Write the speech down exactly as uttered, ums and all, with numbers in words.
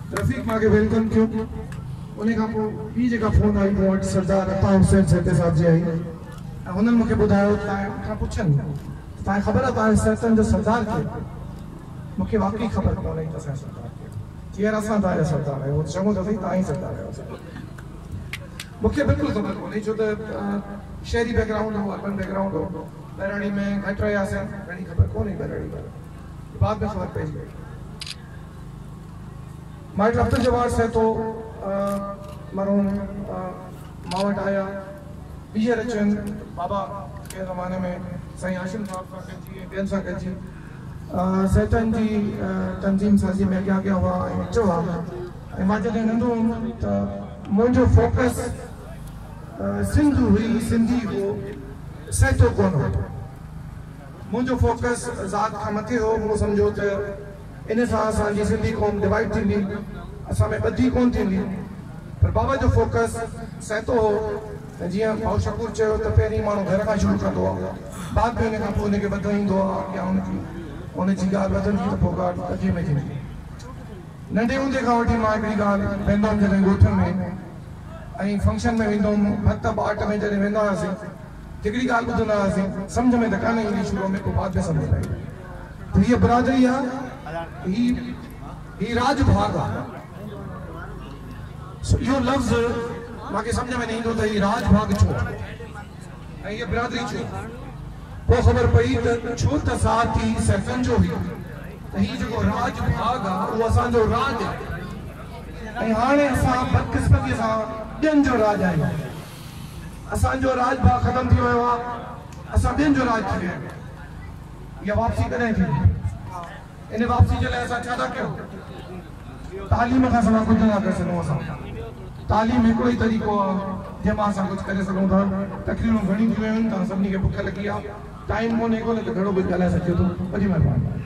रफ़ीक मांखे वेलकम कयो। उन खां पोइ ॿी जेका फ़ोन आई मूं वटि सरदार अता हुसैन सेठे साहिब जी आई ऐं हुननि मूंखे ॿुधायो तव्हां खां पुछनि तव्हांखे ख़बर आहे तव्हांजे सेठनि जो सरदार केरु? मूंखे वाक़ई ख़बर कोन्हे त असांजो सरदार केरु। जीअं असां तव्हांजा सरदार आहियूं चङो त सही तव्हां ई सरदार आहियो। मूंखे बिल्कुलु ख़बर कोन्हे छो त शहरी बैकग्राउंड हो अर्बन बैकग्राउंड हो। बहिराणी में घटि रहियासीं घणी ख़बर कोन्हे बहिराणी में बाद में ख़बर पइजी वई। मां वटि अब्दुल जवार सहतो मरहूम मां वटि आया ॿीहर अचनि बाबा के ज़माने में साईं हाशिम साहब सां गॾिजी ऐं ॿियनि सां गॾिजी सहतनि जी तंज़ीम साज़ी में अॻियां अॻियां हुआ ऐं अचो आहे। ऐं मां जॾहिं नंढो हुउमि त मुंहिंजो फोकस सिंध हुई सिंधी हो सहतो कोन हो। मुंहिंजो फोकस ज़ात खां मथे हो। मूं सम्झो त इन सां असांजी सिंधी क़ौम डिवाइड थींदी असां में ॿधी कोन थींदी। पर बाबा जो फोकस सहतो हो। ऐं जीअं भाउ शकूर चयो त पहिरीं माण्हू घर खां शुरू कंदो आहे बाद में हुन खां पोइ हुनखे वधाईंदो आहे या हुनजी हुनजी ॻाल्हि वधंदी त पोइ ॻाल्हि अॻे में थींदी। नंढे हूंदे खां वठी मां हिकिड़ी ॻाल्हि वेंदो हुउमि जॾहिं ॻोठ में ऐं फंक्शन में वेंदो हुउमि भत बाट में जॾहिं वेंदा हुआसीं हिकिड़ी ॻाल्हि ॿुधंदा हुआसीं सम्झ में त कान ईंदी शुरूअ में पोइ बाद में सम्झ में आई त हीअ बिरादरी आहे ही ही राज भाग आहे। इहो लफ़्ज़ मूंखे सम्झ में न ईंदो त हीअ राज भाग छो ऐं हीअ बिरादरी छो। पोइ ख़बर पई त छो त साथी सहतनि जो हुई त हीअ जेको राज भाग आहे उहो असांजो राज आहे। ऐं हाणे असां बदकिस्मतीअ सां ॿियनि जो राज आहियूं। असांजो राज भाग ख़तमु थी वियो आहे असां ॿियनि जो राज थी विया आहियूं। इहा वापसी कॾहिं थींदी? इन वापसी जे लाइ असां छा था कयूं? तालीम खां सवाइ कुझु नथा करे सघूं। असां तालीम हिकिड़ो ई तरीक़ो आहे जंहिंमां असां कुझु करे सघूं था। तकरीरूं घणी थी वियूं आहिनि तव्हां सभिनी खे बुख लॻी आहे टाइम कोन्हे कोन्हे त घणो कुझु ॻाल्हाए सघिजे थो। वॾी महिरबानी।